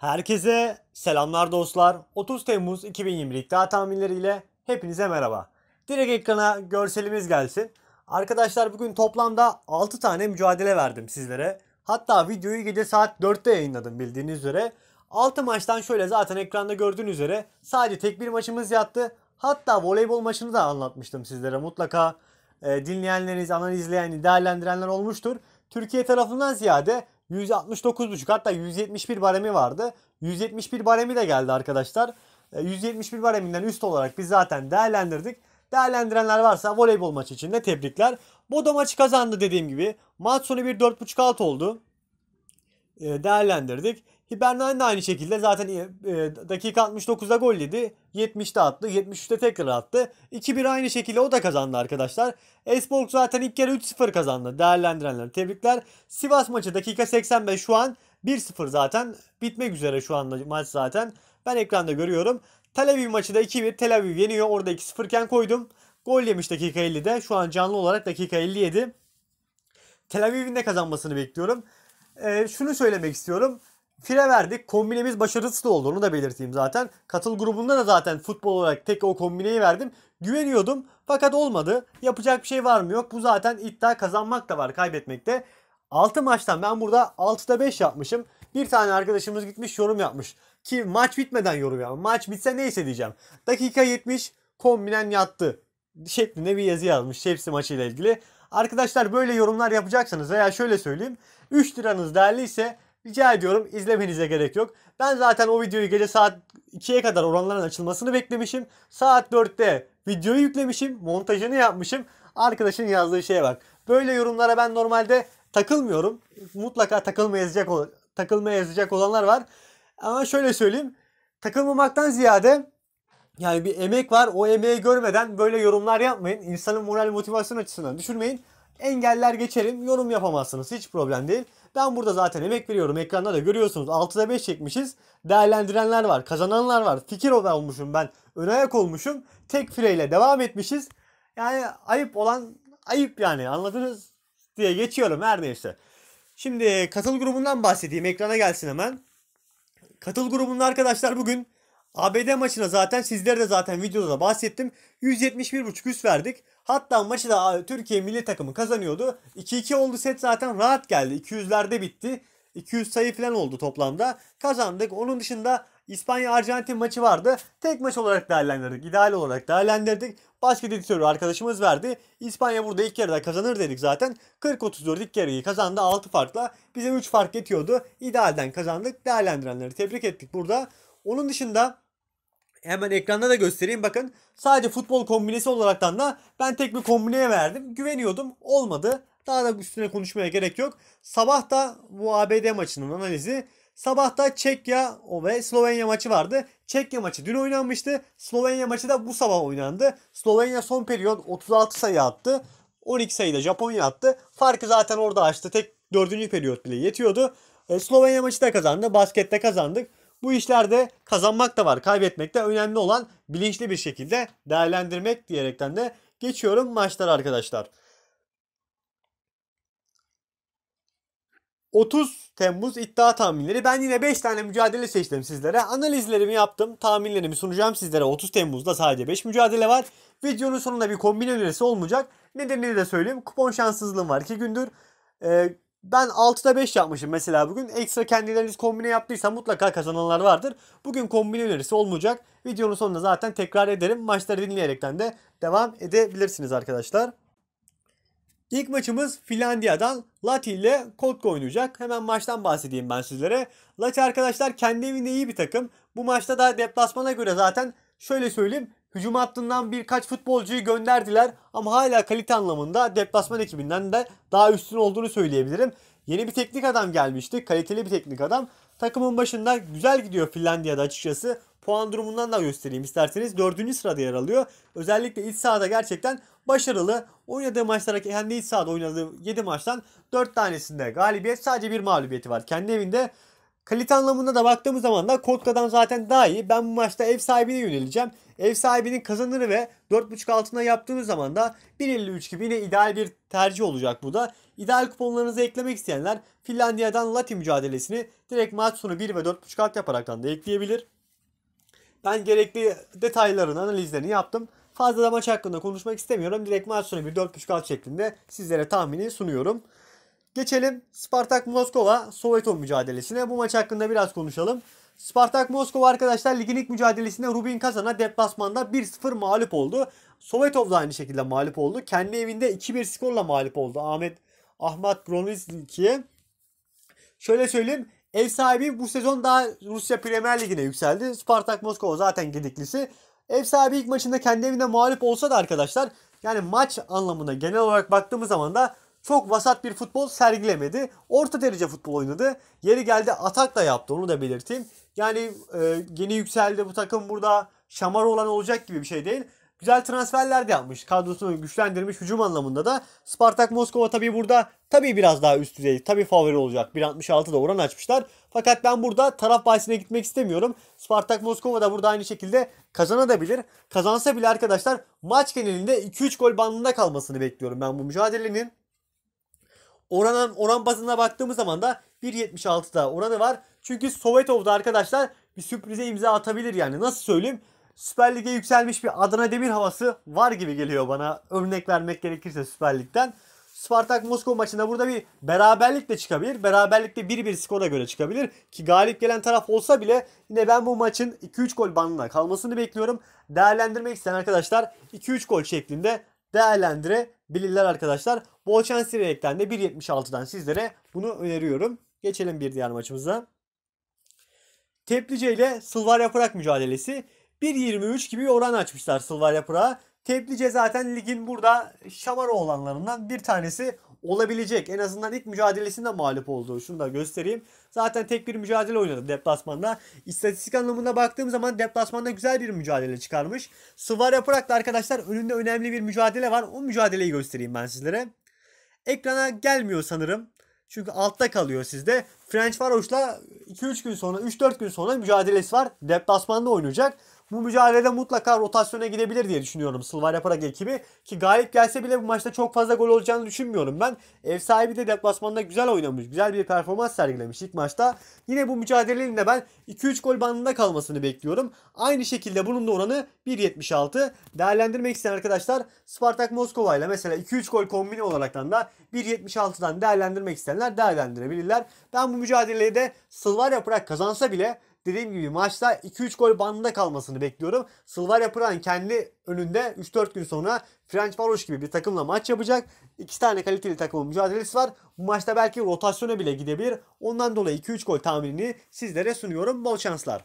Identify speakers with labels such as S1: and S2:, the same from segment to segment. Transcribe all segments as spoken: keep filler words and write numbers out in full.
S1: Herkese selamlar dostlar. otuz Temmuz iki bin yirmi iddia tahminleriyle hepinize merhaba. Direkt ekrana görselimiz gelsin. Arkadaşlar bugün toplamda altı tane mücadele verdim sizlere. Hatta videoyu gece saat dörtte yayınladım bildiğiniz üzere. altı maçtan şöyle zaten ekranda gördüğünüz üzere sadece tek bir maçımız yattı. Hatta voleybol maçını da anlatmıştım sizlere. Mutlaka e, dinleyenleriniz, analizleyen, değerlendirenler olmuştur. Türkiye tarafından ziyade yüz altmış dokuz buçuk hatta yüz yetmiş bir baremi vardı. yüz yetmiş bir baremi de geldi arkadaşlar. yüz yetmiş bir bareminden üst olarak biz zaten değerlendirdik. Değerlendirenler varsa voleybol maçı için de tebrikler. Bodo maçı kazandı dediğim gibi. Maç sonu bir dört buçuk alt oldu. Değerlendirdik. Hibernian de aynı şekilde zaten dakika altmış dokuzda gol yedi. yetmişte attı. yetmiş üçte tekrar attı. iki bir aynı şekilde o da kazandı arkadaşlar. Esports zaten ilk kere üç sıfır kazandı. Değerlendirenler tebrikler. Sivas maçı dakika seksen beş şu an bir sıfır zaten. Bitmek üzere şu anda maç zaten. Ben ekranda görüyorum. Tel Aviv maçı da iki bir. Tel Aviv yeniyor. Orada iki sıfır iken koydum. Gol yemiş dakika ellide. Şu an canlı olarak dakika elli yedi. Tel Aviv'in de kazanmasını bekliyorum. Ee, şunu söylemek istiyorum. Fire verdik. Kombinemiz başarısız oldu. Onu da belirteyim zaten. Katıl grubunda da zaten futbol olarak tek o kombineyi verdim. Güveniyordum. Fakat olmadı. Yapacak bir şey var mı yok. Bu zaten iddia, kazanmak da var, kaybetmek de. altı maçtan ben burada altıda beş yapmışım. Bir tane arkadaşımız gitmiş yorum yapmış. Ki maç bitmeden yorum yapmış. Maç bitse neyse diyeceğim. Dakika yetmiş kombinen yattı şeklinde bir yazı yazmış Chelsea maçıyla ilgili. Arkadaşlar böyle yorumlar yapacaksanız veya şöyle söyleyeyim. üç liranız değerliyse rica ediyorum izlemenize gerek yok. Ben zaten o videoyu gece saat ikiye kadar oranların açılmasını beklemişim. Saat dörtte videoyu yüklemişim. Montajını yapmışım. Arkadaşın yazdığı şeye bak. Böyle yorumlara ben normalde takılmıyorum. Mutlaka takılma yazacak, takılma yazacak olanlar var. Ama şöyle söyleyeyim. Takılmamaktan ziyade yani bir emek var. O emeği görmeden böyle yorumlar yapmayın. İnsanın moral motivasyon açısından düşürmeyin. Engeller geçerim. Yorum yapamazsınız. Hiç problem değil. Ben burada zaten emek veriyorum. Ekranda da görüyorsunuz. altıda beş çekmişiz. Değerlendirenler var. Kazananlar var. Fikir olmuşum ben. Ön ayak olmuşum. Tek fireyle devam etmişiz. Yani ayıp olan ayıp yani. Anladınız diye geçiyorum her neyse. Şimdi katıl grubundan bahsedeyim. Ekrana gelsin hemen. Katıl grubunda arkadaşlar bugün A B D maçına zaten sizlere de zaten videoda da bahsettim. yüz yetmiş bir buçuk üst verdik. Hatta maçı da Türkiye milli takımı kazanıyordu. iki iki oldu set zaten rahat geldi. iki yüzlerde bitti. iki yüz sayı falan oldu toplamda. Kazandık. Onun dışında İspanya-Arjantin maçı vardı. Tek maç olarak değerlendirdik. İdeal olarak değerlendirdik. Basket editörü arkadaşımız verdi. İspanya burada ilk yarıda kazanır dedik zaten. kırk otuz dört ilk yarıyı kazandı altı farkla. Bize üç fark yetiyordu. İdealden kazandık. Değerlendirenleri tebrik ettik burada. Onun dışında hemen ekranda da göstereyim bakın. Sadece futbol kombinesi olaraktan da ben tek bir kombineye verdim. Güveniyordum. Olmadı. Daha da üstüne konuşmaya gerek yok. Sabah da bu A B D maçının analizi. Sabah da Çekya ve Slovenya maçı vardı. Çekya maçı dün oynanmıştı. Slovenya maçı da bu sabah oynandı. Slovenya son periyot otuz altı sayı attı. on iki sayıda Japonya attı. Farkı zaten orada açtı. Tek dördüncü periyot bile yetiyordu. E, Slovenya maçı da kazandı. Baskette kazandık. Bu işlerde kazanmak da var, kaybetmek de önemli olan bilinçli bir şekilde değerlendirmek diyerekten de geçiyorum maçlara arkadaşlar. otuz Temmuz iddia tahminleri. Ben yine beş tane mücadele seçtim sizlere. Analizlerimi yaptım. Tahminlerimi sunacağım sizlere. otuz Temmuz'da sadece beş mücadele var. Videonun sonunda bir kombin önerisi olmayacak. Nedenini de söyleyeyim. Kupon şanssızlığım var iki gündür. Ee, ben altıda beş yapmışım mesela bugün. Ekstra kendileriniz kombine yaptıysa mutlaka kazananlar vardır. Bugün kombine önerisi olmayacak. Videonun sonunda zaten tekrar ederim. Maçları dinleyerekten de devam edebilirsiniz arkadaşlar. İlk maçımız Finlandiya'dan Lahti ile Kotka oynayacak. Hemen maçtan bahsedeyim ben sizlere. Lahti arkadaşlar kendi evinde iyi bir takım. Bu maçta da deplasmana göre zaten şöyle söyleyeyim. Hücum hattından birkaç futbolcuyu gönderdiler. Ama hala kalite anlamında deplasman ekibinden de daha üstün olduğunu söyleyebilirim. Yeni bir teknik adam gelmişti. Kaliteli bir teknik adam. Takımın başında güzel gidiyor Finlandiya'da açıkçası. Puan durumundan da göstereyim isterseniz. Dördüncü sırada yer alıyor. Özellikle iç sahada gerçekten başarılı. Oynadığı maçlara kendi iç sahada oynadığı yedi maçtan dört tanesinde galibiyet, sadece bir mağlubiyeti var. Kendi evinde Kalite anlamında da baktığımız zaman da Kotka'dan zaten daha iyi. Ben bu maçta ev sahibine yöneleceğim. Ev sahibinin kazanırı ve dört buçuk altına yaptığımız zaman da bir elli üç gibi yine ideal bir tercih olacak bu da. İdeal kuponlarınızı eklemek isteyenler Finlandiya'dan Lati mücadelesini direkt maç sonu bir ve dört buçuk alt yaparaktan da ekleyebilir. Ben gerekli detayların analizlerini yaptım. Fazla da maç hakkında konuşmak istemiyorum. Direkt maç sonu bir dört buçuk alt şeklinde sizlere tahmini sunuyorum. Geçelim Spartak Moskova Sovetov mücadelesine. Bu maç hakkında biraz konuşalım. Spartak Moskova arkadaşlar ligin ilk mücadelesinde Rubin Kazan'a deplasmanda bir sıfır mağlup oldu. Sovetov da aynı şekilde mağlup oldu. Kendi evinde iki bir skorla mağlup oldu Ahmet Ahmet Bronizki'ye. Şöyle söyleyeyim. Ev sahibi bu sezon daha Rusya Premier Ligi'ne yükseldi. Spartak Moskova zaten gediklisi. Ev sahibi ilk maçında kendi evinde mağlup olsa da arkadaşlar yani maç anlamında genel olarak baktığımız zaman da çok vasat bir futbol sergilemedi. Orta derece futbol oynadı. Yeri geldi atak da yaptı, onu da belirteyim. Yani e, yeni yükseldi bu takım, burada şamar olan olacak gibi bir şey değil. Güzel transferler de yapmış. Kadrosunu güçlendirmiş hücum anlamında da. Spartak Moskova tabii burada tabii biraz daha üst düzey. Tabii favori olacak. bir altmış altıda oran açmışlar. Fakat ben burada taraf bahisine gitmek istemiyorum. Spartak Moskova da burada aynı şekilde kazanabilir. Kazansa bile arkadaşlar maç genelinde iki üç gol bandında kalmasını bekliyorum ben bu mücadelenin. Oran, oran bazına baktığımız zaman da bir yetmiş altıda oranı var. Çünkü Sovetov'da arkadaşlar bir sürprize imza atabilir yani. Nasıl söyleyeyim? Süper Lig'e yükselmiş bir Adana Demir havası var gibi geliyor bana. Örnek vermek gerekirse Süper Lig'den. Spartak Moskova maçında burada bir beraberlik de çıkabilir. Beraberlikte bir bir skora göre çıkabilir. Ki galip gelen taraf olsa bile yine ben bu maçın iki üç gol bandına kalmasını bekliyorum. Değerlendirmek isteyen arkadaşlar iki üç gol şeklinde değerlendirebilirler arkadaşlar. Bol şans diyerekten de bir yetmiş altıdan sizlere bunu öneriyorum. Geçelim bir diğer maçımıza. Teplice ile Sılvarya Prag mücadelesi. bir yirmi üç gibi bir oran açmışlar Sılvarya Prag'a. Teplice zaten ligin burada şamar olanlarından bir tanesi olabilecek. En azından ilk mücadelesinde mağlup olduğu. Şunu da göstereyim. Zaten tek bir mücadele oynadı deplasmanda. İstatistik anlamında baktığım zaman deplasmanda güzel bir mücadele çıkarmış. Sılvarya Prag'da arkadaşlar önünde önemli bir mücadele var. O mücadeleyi göstereyim ben sizlere. Ekrana gelmiyor sanırım. Çünkü altta kalıyor sizde. Ferencvaros'la iki üç gün sonra, üç dört gün sonra mücadelesi var. Deplasmanda oynayacak. Bu mücadelede mutlaka rotasyona gidebilir diye düşünüyorum Sılvarya Prag ekibi. Ki galip gelse bile bu maçta çok fazla gol olacağını düşünmüyorum ben. Ev sahibi de deplasmanda güzel oynamış. Güzel bir performans sergilemiş ilk maçta. Yine bu mücadelenin de ben iki üç gol bandında kalmasını bekliyorum. Aynı şekilde bunun da oranı bir yetmiş altı. Değerlendirmek isteyen arkadaşlar Spartak Moskova ile mesela iki üç gol kombini olaraktan da bir yetmiş altıdan değerlendirmek isteyenler değerlendirebilirler. Ben bu mücadeleyi de Sılvarya Prag kazansa bile dediğim gibi maçta iki üç gol bandında kalmasını bekliyorum. Sılvarya Prag'ın kendi önünde üç dört gün sonra Ferencvaros gibi bir takımla maç yapacak. İki tane kaliteli takımın mücadelesi var. Bu maçta belki rotasyona bile gidebilir. Ondan dolayı iki üç gol tahminini sizlere sunuyorum. Bol şanslar.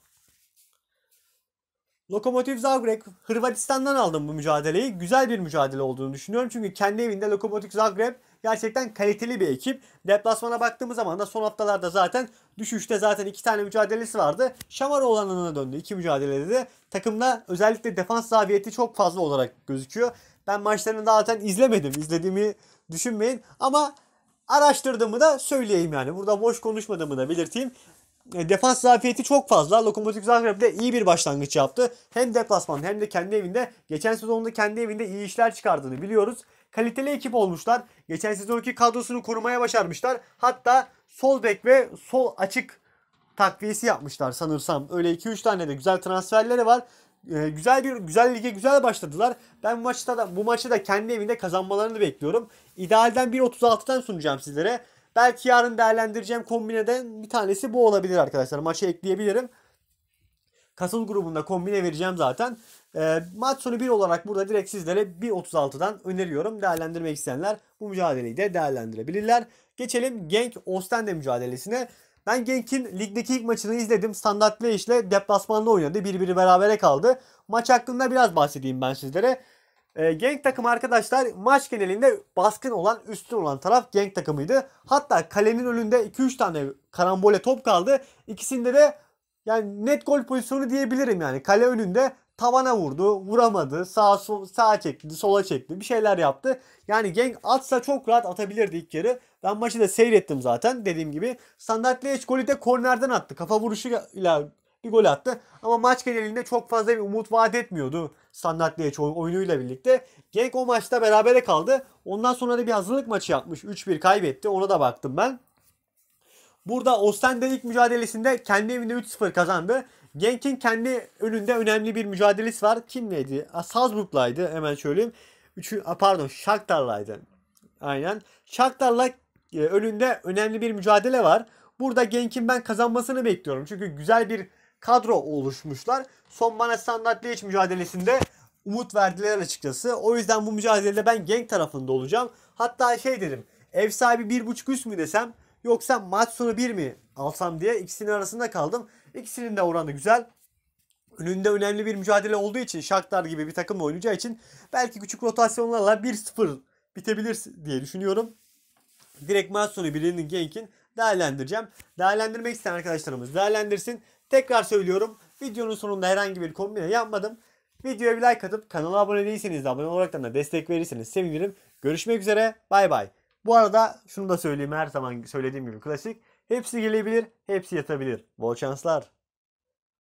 S1: Lokomotiv Zagreb Hırvatistan'dan aldım bu mücadeleyi. Güzel bir mücadele olduğunu düşünüyorum. Çünkü kendi evinde Lokomotiv Zagreb gerçekten kaliteli bir ekip. Deplasmana baktığımız zaman da son haftalarda zaten düşüşte zaten iki tane mücadelesi vardı. Şamar olanına döndü iki mücadelede de. Takımda özellikle defans zafiyeti çok fazla olarak gözüküyor. Ben maçlarını zaten izlemedim. İzlediğimi düşünmeyin. Ama araştırdığımı da söyleyeyim yani. Burada boş konuşmadığımı da belirteyim. Defans zafiyeti çok fazla. Lokomotiv Zagreb'de iyi bir başlangıç yaptı. Hem deplasman hem de kendi evinde. Geçen sezonda kendi evinde iyi işler çıkardığını biliyoruz. Kaliteli ekip olmuşlar. Geçen sezonki kadrosunu korumaya başarmışlar. Hatta sol bek ve sol açık takviyesi yapmışlar sanırsam. Öyle iki üç tane de güzel transferleri var. Ee, güzel bir güzel lige güzel başladılar. Ben bu maçta da bu maçı da kendi evinde kazanmalarını bekliyorum. İdealden bir otuz altıdan sunacağım sizlere. Belki yarın değerlendireceğim kombineden bir tanesi bu olabilir arkadaşlar. Maça ekleyebilirim. Kasıl grubunda kombine vereceğim zaten. E, maç sonu bir olarak burada direkt sizlere bir otuz altıdan öneriyorum. Değerlendirmek isteyenler bu mücadeleyi de değerlendirebilirler. Geçelim Genk Ostende mücadelesine. Ben Genk'in ligdeki ilk maçını izledim. Standart Liège ile deplasmanda oynadı. bir bir berabere kaldı. Maç hakkında biraz bahsedeyim ben sizlere. E, Genk takımı arkadaşlar maç genelinde baskın olan, üstün olan taraf Genk takımıydı. Hatta kalenin önünde iki üç tane karambole top kaldı. İkisinde de yani net gol pozisyonu diyebilirim yani. Kale önünde tavana vurdu, vuramadı. Sağa sol, sağa çekti, sola çekti. Bir şeyler yaptı. Yani Genk atsa çok rahat atabilirdi ilk yarı. Ben maçı da seyrettim zaten dediğim gibi. Standart Liège golü de kornerden attı. Kafa vuruşuyla bir gol attı. Ama maç genelinde çok fazla bir umut vaat etmiyordu Standart Liège oyunuyla birlikte. Genk o maçta berabere kaldı. Ondan sonra da bir hazırlık maçı yapmış. üç bir kaybetti. Ona da baktım ben. Burada Ostende ilk mücadelesinde kendi evinde üç sıfır kazandı. Genk'in kendi önünde önemli bir mücadelesi var. Kimleydi? Salzburg'laydı. Hemen söyleyeyim. Üçü, pardon, Shakhtar'laydı. Aynen. Shakhtar'la e, önünde önemli bir mücadele var. Burada Genk'in ben kazanmasını bekliyorum. Çünkü güzel bir kadro oluşmuşlar. Son bana Standart Liège mücadelesinde umut verdiler açıkçası. O yüzden bu mücadelede ben Genk tarafında olacağım. Hatta şey dedim. Ev sahibi bir buçuk üst mü desem, yoksa maç sonu bir mi alsam diye ikisinin arasında kaldım. İkisinin de oranı güzel. Önünde önemli bir mücadele olduğu için, Shakhtar gibi bir takımla oynayacağı için belki küçük rotasyonlarla bir sıfır bitebilir diye düşünüyorum. Direkt maç sonu birinin Genk'in değerlendireceğim. Değerlendirmek isteyen arkadaşlarımız değerlendirsin. Tekrar söylüyorum. Videonun sonunda herhangi bir kombine yapmadım. Videoya bir like atıp kanala abone değilseniz de abone olarak da destek verirseniz sevinirim. Görüşmek üzere. Bay bay. Bu arada şunu da söyleyeyim, her zaman söylediğim gibi klasik. Hepsi gelebilir, hepsi yatabilir. Bol şanslar.